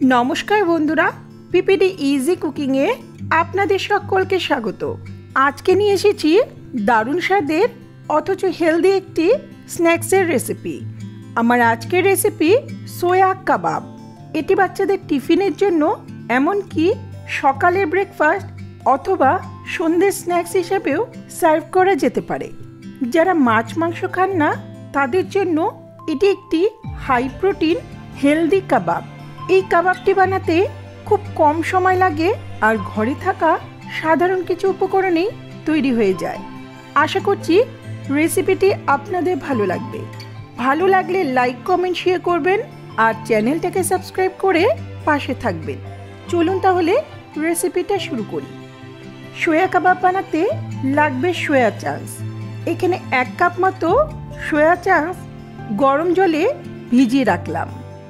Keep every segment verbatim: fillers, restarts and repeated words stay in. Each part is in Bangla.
নমস্কার বন্ধুরা, পিপিডি ইজি কুকিংয়ে আপনাদের সকলকে স্বাগত। আজকে নিয়ে এসেছি দারুণ স্বাদের অথচ হেলদি একটি স্ন্যাক্সের রেসিপি। আমার আজকের রেসিপি সোয়া কাবাব। এটি বাচ্চাদের টিফিনের জন্য, এমনকি সকালের ব্রেকফাস্ট অথবা সন্ধ্যের স্ন্যাক্স হিসেবেও সার্ভ করা যেতে পারে। যারা মাছ মাংস খান না তাদের জন্য এটি একটি হাই প্রোটিন হেলদি কাবাব। এই কাবাবটি বানাতে খুব কম সময় লাগে আর ঘরে থাকা সাধারণ কিছু উপকরণেই তৈরি হয়ে যায়। আশা করছি রেসিপিটি আপনাদের ভালো লাগবে। ভালো লাগলে লাইক কমেন্ট শেয়ার করবেন আর চ্যানেলটাকে সাবস্ক্রাইব করে পাশে থাকবেন। চলুন তাহলে রেসিপিটা শুরু করি। সোয়া কাবাব বানাতে লাগবে সোয়া চাংস। এখানে এক কাপ মতো সোয়া চাংস গরম জলে ভিজিয়ে রাখলাম।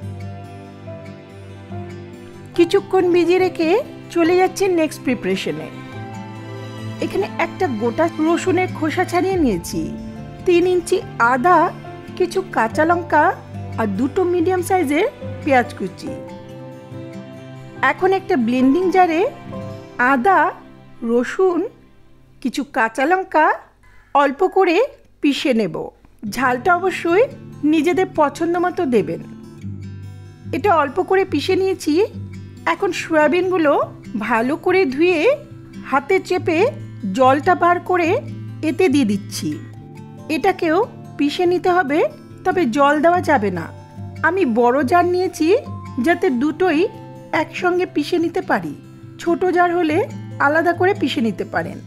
কিছুক্ষণ ভিজিয়ে রেখে চলে যাচ্ছে নেক্সট প্রিপারেশনে। এখানে একটা গোটা রসুনের খোসা ছাড়িয়ে নিয়েছি, তিন ইঞ্চি আদা, কিছু কাঁচা লঙ্কা আর দুটো মিডিয়াম সাইজের পেঁয়াজ কুচি। এখন একটা ব্লেন্ডিং জারে আদা, রসুন, কিছু কাঁচা লঙ্কা অল্প করে পিষে নেব। ঝালটা অবশ্যই নিজেদের পছন্দ মতো দেবেন। এটা অল্প করে পিষে নিয়েছি। এখন সয়াবিনগুলো ভালো করে ধুয়ে হাতে চেপে জলটা বার করে এতে দিয়ে দিচ্ছি। এটাকেও পিষে নিতে হবে, তবে জল দেওয়া যাবে না। আমি বড় জার নিয়েছি যাতে দুটোই একসঙ্গে পিষে নিতে পারি। ছোট জার হলে আলাদা করে পিষে নিতে পারেন।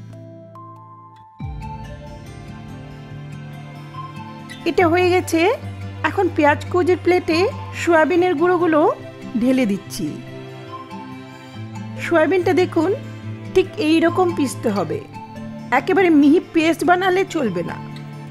এটা হয়ে গেছে। এখন পেঁয়াজ কুচির প্লেটে সয়াবিনের গুঁড়োগুলো ঢেলে দিচ্ছি। সয়াবিনটা দেখুন ঠিক এই রকম পিষতে হবে, একেবারে মিহি পেস্ট বানালে চলবে না।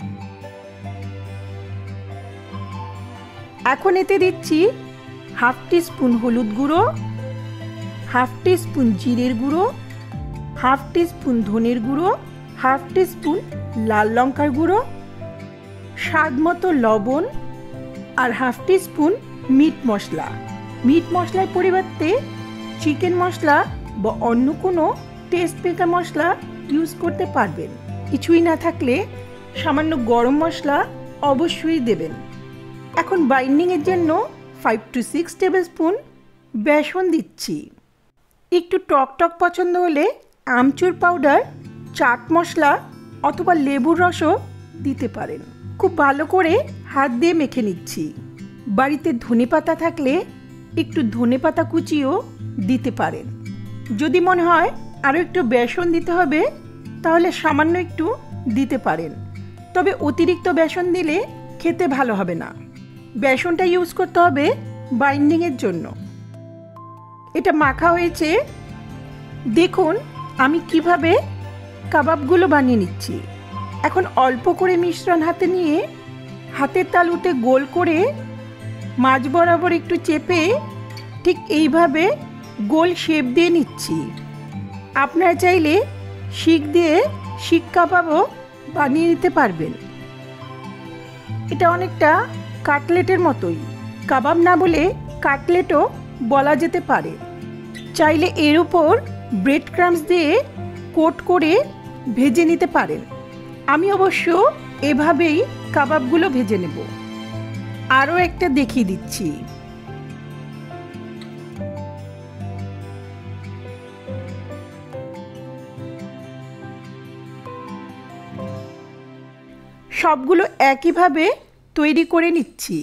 এখন এতে দিচ্ছি হাফ টি স্পুন হলুদ গুঁড়ো, হাফ টি স্পুন জিরের গুঁড়ো, হাফ টি স্পুন ধনের গুঁড়ো, হাফ টি স্পুন লাল লঙ্কার গুঁড়ো, স্বাদ মতো লবণ আর half teaspoon meat masala. Meat মশলার পরিবর্তে চিকেন মশলা বা অন্য কোনো টেস্ট মেকার মশলা ইউজ করতে পারবেন। কিছুই না থাকলে সামান্য গরম মশলা অবশ্যই দেবেন। এখন বাইন্ডিংয়ের জন্য five to six tablespoon বেসন দিচ্ছি। একটু টক টক পছন্দ হলে আমচুর পাউডার, চাট মশলা অথবা লেবুর রসও দিতে পারেন। খুব ভালো করে হাত দিয়ে মেখে নিচ্ছি। বাড়িতে ধনেপাতা থাকলে একটু ধনেপাতা কুচিও দিতে পারেন। যদি মনে হয় আরও একটু বেসন দিতে হবে তাহলে সামান্য একটু দিতে পারেন, তবে অতিরিক্ত বেসন দিলে খেতে ভালো হবে না। বেসনটা ইউজ করতে হবে বাইন্ডিংয়ের জন্য। এটা মাখা হয়েছে। দেখুন আমি কিভাবে কাবাবগুলো বানিয়ে নিচ্ছি। এখন অল্প করে মিশ্রণ হাতে নিয়ে হাতের তালুতে গোল করে মাঝ বরাবর একটু চেপে ঠিক এইভাবে গোল শেপ দিয়ে নিচ্ছি। আপনারা চাইলে শিক দিয়ে শিক কাবাবও বানিয়ে নিতে পারবেন। এটা অনেকটা কাটলেটের মতোই, কাবাব না বলে কাটলেটও বলা যেতে পারে। চাইলে এর উপর ব্রেড ক্রাম্বস দিয়ে কোট করে ভেজে নিতে পারেন। আমি অবশ্য এভাবেই কাবাবগুলো ভেজে নেব। আরও একটা দেখিয়ে দিচ্ছি। সবগুলো একইভাবে তৈরি করে নিচ্ছি।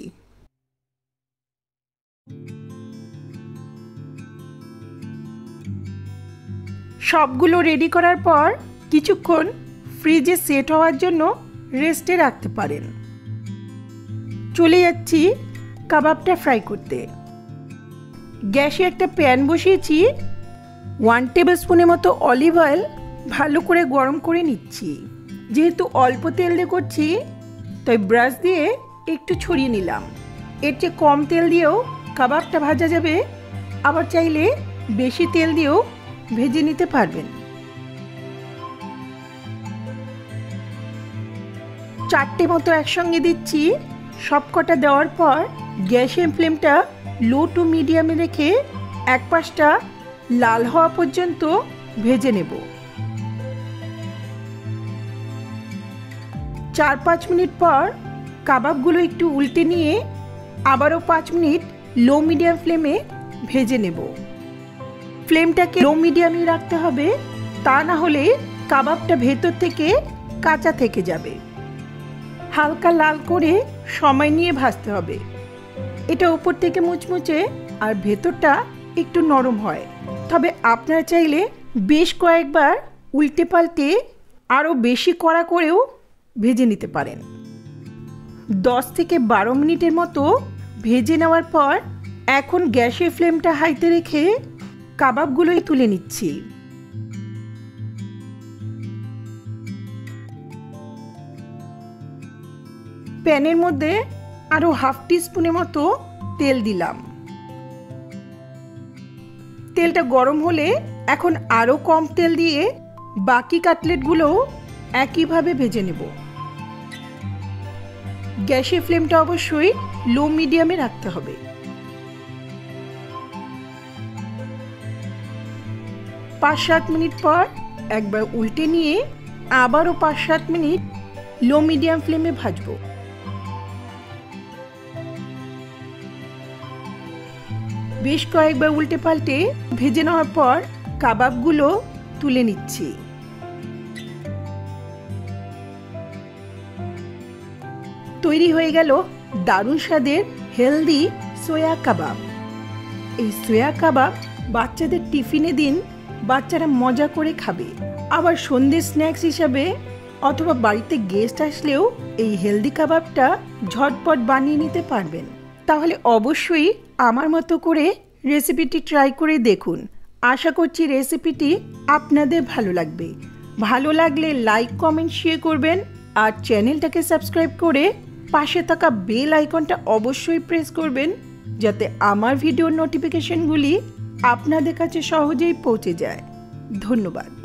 সবগুলো রেডি করার পর কিছুক্ষণ ফ্রিজে সেট হওয়ার জন্য রেস্টে রাখতে পারেন। চলে যাচ্ছি কাবাবটা ফ্রাই করতে। গ্যাসে একটা প্যান বসিয়েছি। ওয়ান টেবিল স্পুনের মতো অলিভ অয়েল ভালো করে গরম করে নিচ্ছি। যেহেতু অল্প তেল দিয়ে করছি তাই ব্রাশ দিয়ে একটু ছড়িয়ে নিলাম। এর চেয়ে কম তেল দিয়েও কাবাবটা ভাজা যাবে, আবার চাইলে বেশি তেল দিয়েও ভেজে নিতে পারবেন। চারটে মতো একসঙ্গে দিচ্ছি। সব কটা দেওয়ার পর গ্যাসের ফ্লেমটা লো টু মিডিয়ামে রেখে এক পাশটা লাল হওয়া পর্যন্ত ভেজে নেব। চার পাঁচ মিনিট পর কাবাবগুলো একটু উল্টে নিয়ে আবারও পাঁচ মিনিট লো মিডিয়াম ফ্লেমে ভেজে নেব। ফ্লেমটাকে লো মিডিয়ামে রাখতে হবে, তা না হলে কাবাবটা ভেতর থেকে কাঁচা থেকে যাবে। হালকা লাল করে সময় নিয়ে ভাজতে হবে। এটা উপর থেকে মুচমুচে আর ভেতরটা একটু নরম হয়। তবে আপনারা চাইলে বেশ কয়েকবার উল্টে পাল্টে আরও বেশি কড়া করেও ভেজে নিতে পারেন। দশ থেকে বারো মিনিটের মতো ভেজে নেওয়ার পর এখন গ্যাসের ফ্লেমটা হাইতে রেখে কাবাবগুলোই তুলে নিচ্ছি। প্যানের মধ্যে আরও হাফ টি স্পুনের মতো তেল দিলাম। তেলটা গরম হলে এখন আরও কম তেল দিয়ে বাকি কাটলেটগুলো একইভাবে ভেজে নেব। গ্যাসের ফ্লেমটা অবশ্যই লো মিডিয়ামে রাখতে হবে। পাঁচ সাত মিনিট পর একবার উল্টে নিয়ে আবারও পাঁচ সাত মিনিট লো মিডিয়াম ফ্লেমে ভাজবো। বেশ কয়েকবার উল্টে পাল্টে ভেজে নেওয়ার পর কাবাবগুলো তুলে নিচ্ছি। তৈরি হয়ে গেল দারুণ স্বাদের হেলদি সোয়া কাবাব। এই সোয়া কাবাব বাচ্চাদের টিফিনে দিন, বাচ্চারা মজা করে খাবে। আবার সন্ধ্যের স্ন্যাক্স হিসাবে অথবা বাড়িতে গেস্ট আসলেও এই হেলদি কাবাবটা ঝটপট বানিয়ে নিতে পারবেন। তাহলে অবশ্যই আমার মতো করে রেসিপিটি ট্রাই করে দেখুন। আশা করছি রেসিপিটি আপনাদের ভালো লাগবে। ভালো লাগলে লাইক কমেন্ট শেয়ার করবেন আর চ্যানেলটাকে সাবস্ক্রাইব করে পাশে থাকা বেল আইকনটা অবশ্যই প্রেস করবেন, যাতে আমার ভিডিওর নোটিফিকেশনগুলি আপনাদের কাছে সহজেই পৌঁছে যায়। ধন্যবাদ।